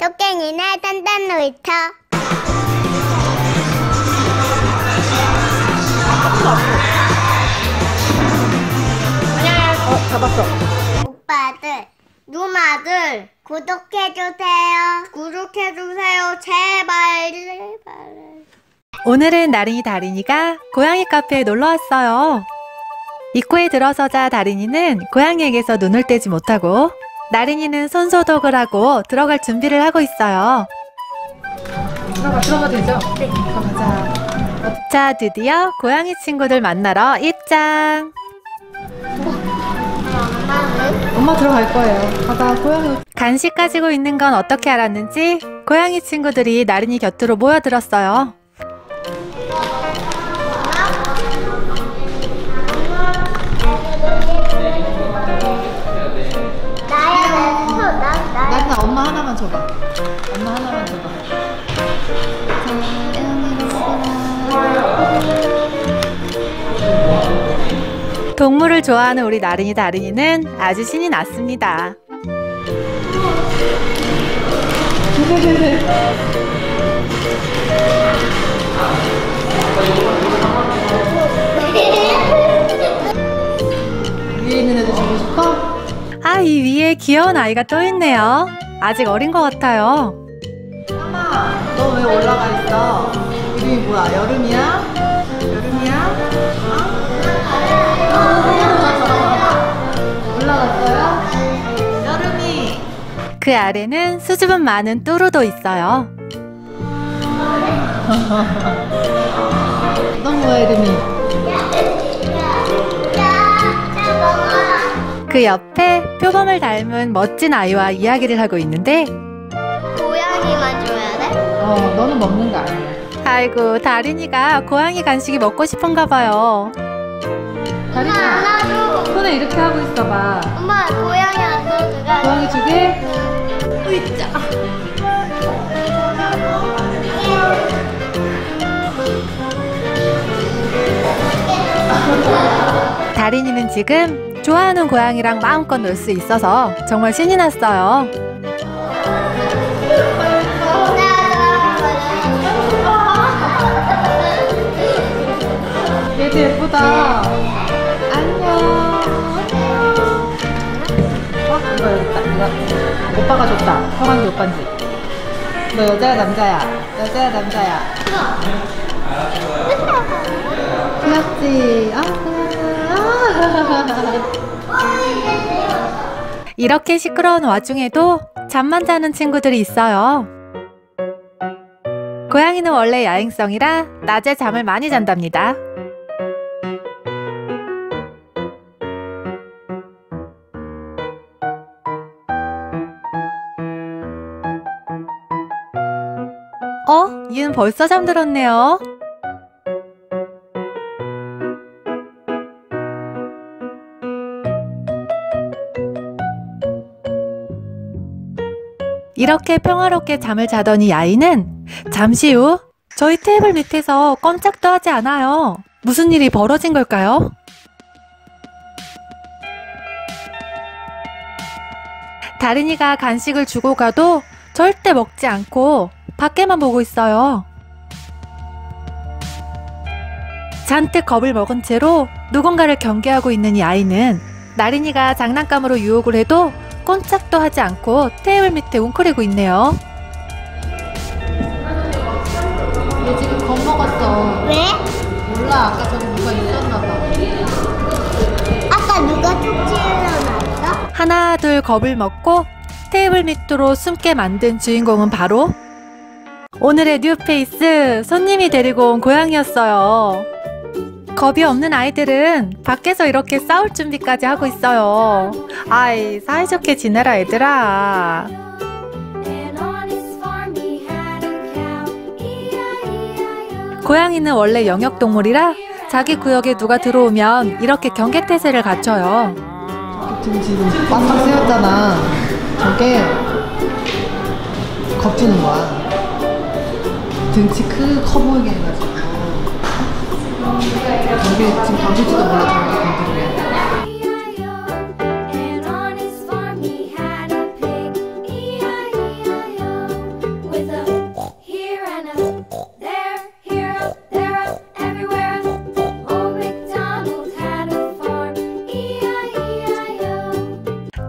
토깽이네 단단 놀이터. 잡았어. 오빠들, 누나들 구독해주세요. 구독해주세요. 제발 제발. 오늘은 나린이 다린이가 고양이 카페에 놀러 왔어요. 입구에 들어서자 다린이는 고양이에게서 눈을 떼지 못하고 나린이는 손소독을 하고 들어갈 준비를 하고 있어요. 들어가도 되죠? 네. 들어가자. 자, 드디어 고양이 친구들 만나러 입장. 엄마 들어갈 거예요. 가가 고양이 간식 가지고 있는 건 어떻게 알았는지 고양이 친구들이 나린이 곁으로 모여들었어요. 나린아 엄마 하나만 줘봐. 엄마 하나만 줘봐. 동물을 좋아하는 우리 나린이 다린이는 아주 신이 났습니다. 위에 있는 애도 주고 싶어? 아, 이 위에 귀여운 아이가 또 있네요. 아직 어린 것 같아요. 엄마, 너 왜 올라가 있어? 이름이 뭐야? 여름이야? 여름이야? 올라갔어요? 여름이. 그 아래는 수줍음 많은 뚜루도 있어요. 너 뭐야, 이름이? 그 옆에 표범을 닮은 멋진 아이와 이야기를 하고 있는데 고양이만 줘야 돼? 너는 먹는 거 아니야. 아이고, 다린이가 고양이 간식이 먹고 싶은가 봐요. 다린아, 안아줘. 손에 이렇게 하고 있어봐. 엄마, 고양이 안아줘. 고양이 주게? 으이짜. 다린이는 지금 좋아하는 고양이랑 마음껏 놀 수 있어서 정말 신이 났어요. 얘도 예쁘다. 안녕. 이거 여기 있다. 이거 오빠가 줬다. 형한테 오빠인지. 너 여자야 남자야? 여자야 남자야? 귀엽지? 이렇게 시끄러운 와중에도 잠만 자는 친구들이 있어요. 고양이는 원래 야행성이라 낮에 잠을 많이 잔답니다. 얘는 벌써 잠들었네요. 이렇게 평화롭게 잠을 자던 이 아이는 잠시 후 저희 테이블 밑에서 꼼짝도 하지 않아요. 무슨 일이 벌어진 걸까요? 다린이가 간식을 주고 가도 절대 먹지 않고 밖에만 보고 있어요. 잔뜩 겁을 먹은 채로 누군가를 경계하고 있는 이 아이는 나린이가 장난감으로 유혹을 해도 꼼짝도 하지 않고 테이블 밑에 웅크리고 있네요. 얘 지금 겁먹었어. 왜? 몰라, 아까 저기 누가 있었나봐. 아까 누가 툭 찔러놨어? 하나 둘 겁을 먹고 테이블 밑으로 숨게 만든 주인공은 바로 오늘의 뉴페이스 손님이 데리고 온 고양이였어요. 겁이 없는 아이들은 밖에서 이렇게 싸울 준비까지 하고 있어요. 아이, 사이좋게 지내라 얘들아. 고양이는 원래 영역동물이라 자기 구역에 누가 들어오면 이렇게 경계태세를 갖춰요. 등 지금 바싹 세웠잖아. 저게 겁주는 거야. 등치 커 보이게 해가지고. 저게 지금 방울지도 몰라. 저게 건드리면.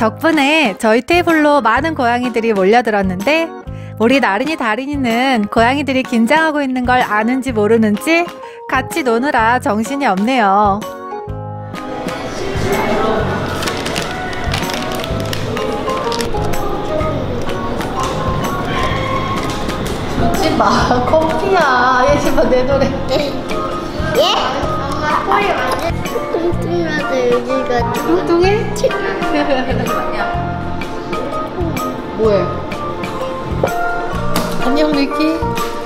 덕분에 저희 테이블로 많은 고양이들이 몰려들었는데 우리 나린이 다린이는 고양이들이 긴장하고 있는 걸 아는지 모르는지 같이 노느라 정신이 없네요. 웃지 마. 커피야. 얘 집어 내 노래. 예? 엄마 꼬리 완전 뚱뚱하다 여기가 뚱뚱해? 뭐해? 안녕 미키.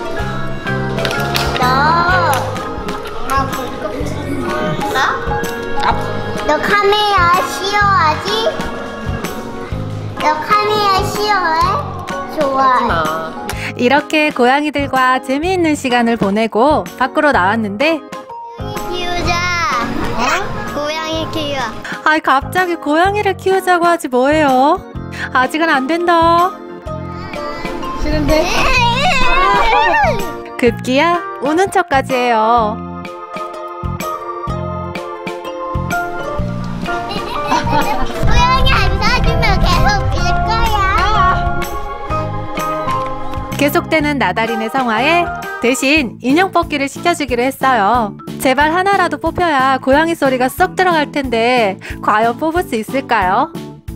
너 카메라 싫어하지? 너 카메라 싫어해? 좋아해. 이렇게 고양이들과 재미있는 시간을 보내고 밖으로 나왔는데 키우자. 고양이 키워. 아이 갑자기 고양이를 키우자고 하지 뭐예요? 아직은 안 된다. 싫은데? 급기야 우는 척까지 해요. 고양이 안 사주면 계속 빌 거야. 계속되는 나다린의 성화에 대신 인형 뽑기를 시켜주기로 했어요. 제발 하나라도 뽑혀야 고양이 소리가 쏙 들어갈 텐데 과연 뽑을 수 있을까요?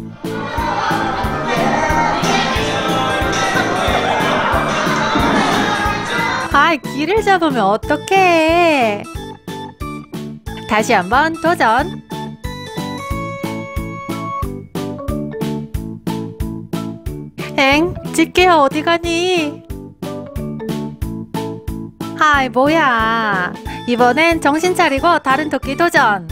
아이 길을 잡으면 어떡해. 다시 한번 도전. 엥? 집게야 어디 가니? 아이 뭐야. 이번엔 정신 차리고 다른 토끼 도전.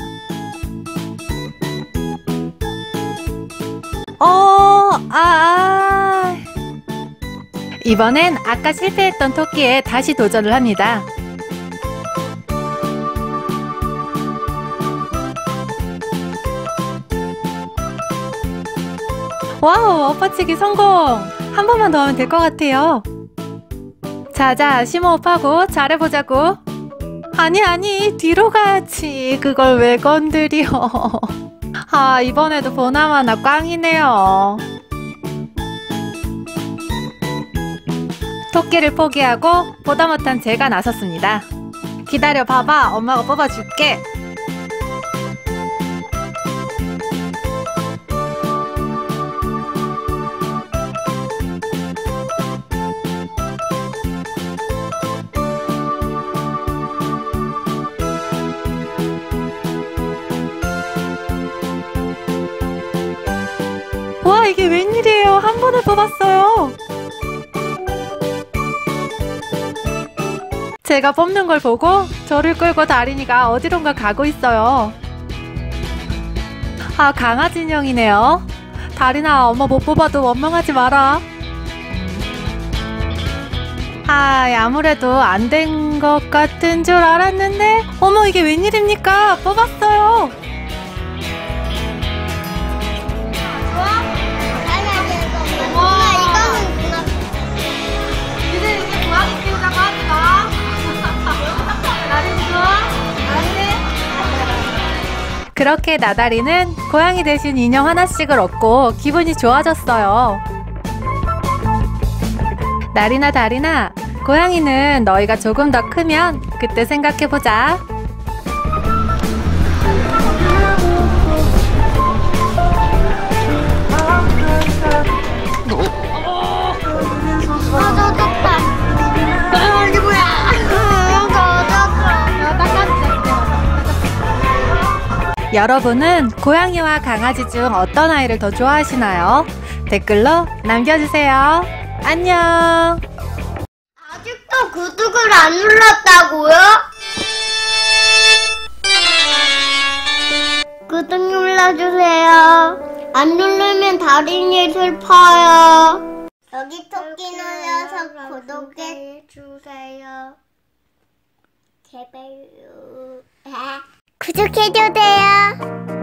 이번엔 아까 실패했던 토끼에 다시 도전을 합니다. 와우, 엎어치기 성공! 한 번만 더 하면 될 것 같아요. 자자, 심호흡하고 잘해보자고. 아니, 뒤로 가야지. 그걸 왜 건드려. 아, 이번에도 보나마나 꽝이네요. 토끼를 포기하고 보다 못한 제가 나섰습니다. 기다려 봐봐, 엄마가 뽑아줄게. 와, 이게 웬일이에요. 한 번에 뽑았어요. 제가 뽑는 걸 보고 저를 끌고 다린이가 어디론가 가고 있어요. 아, 강아지 인형이네요. 다린아, 엄마 못 뽑아도 원망하지 마라. 아, 아무래도 안 된 것 같은 줄 알았는데 어머, 이게 웬일입니까? 뽑았어요. 그렇게 나다리는 고양이 대신 인형 하나씩을 얻고 기분이 좋아졌어요. 나리나 다리나, 고양이는 너희가 조금 더 크면 그때 생각해보자. 이게 뭐야? 여러분은 고양이와 강아지 중 어떤 아이를 더 좋아하시나요? 댓글로 남겨주세요. 안녕. 아직도 구독을 안 눌렀다고요? 구독 눌러주세요. 안 누르면 다린이 슬퍼요. 여기 토끼 눌러서 구독해주세요. 제발요. 구독해주세요.